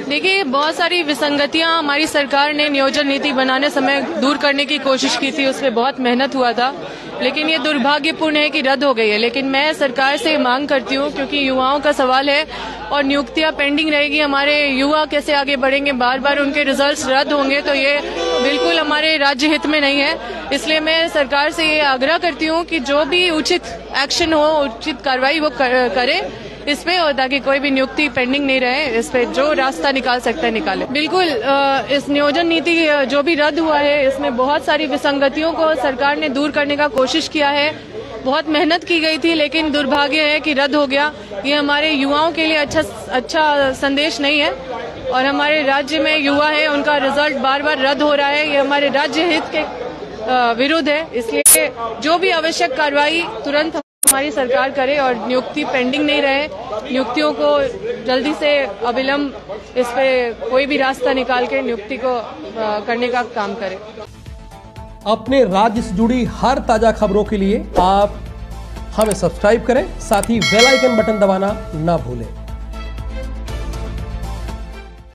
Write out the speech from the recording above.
देखिए, बहुत सारी विसंगतियां हमारी सरकार ने नियोजन नीति बनाने समय दूर करने की कोशिश की थी, उसमें बहुत मेहनत हुआ था, लेकिन ये दुर्भाग्यपूर्ण है कि रद्द हो गई है। लेकिन मैं सरकार से मांग करती हूँ, क्योंकि युवाओं का सवाल है और नियुक्तियां पेंडिंग रहेगी, हमारे युवा कैसे आगे बढ़ेंगे, बार बार उनके रिजल्ट्स रद्द होंगे, तो ये बिल्कुल हमारे राज्य हित में नहीं है। इसलिए मैं सरकार से ये आग्रह करती हूँ कि जो भी उचित एक्शन हो, उचित कार्रवाई वो करे इस पे, और ताकि कोई भी नियुक्ति पेंडिंग नहीं रहे, इस पे जो रास्ता निकाल सकता है निकाले। बिल्कुल, इस नियोजन नीति जो भी रद्द हुआ है, इसमें बहुत सारी विसंगतियों को सरकार ने दूर करने का कोशिश किया है, बहुत मेहनत की गई थी, लेकिन दुर्भाग्य है कि रद्द हो गया। ये हमारे युवाओं के लिए अच्छा संदेश नहीं है, और हमारे राज्य में युवा है, उनका रिजल्ट बार बार रद्द हो रहा है, ये हमारे राज्य हित के विरुद्ध है। इसलिए जो भी आवश्यक कार्रवाई तुरंत हमारी सरकार करे और नियुक्ति पेंडिंग नहीं रहे, नियुक्तियों को जल्दी से अविलंब इस पे कोई भी रास्ता निकाल के नियुक्ति को करने का काम करे। अपने राज्य से जुड़ी हर ताजा खबरों के लिए आप हमें सब्सक्राइब करें, साथ ही बेल आइकन बटन दबाना ना भूलें।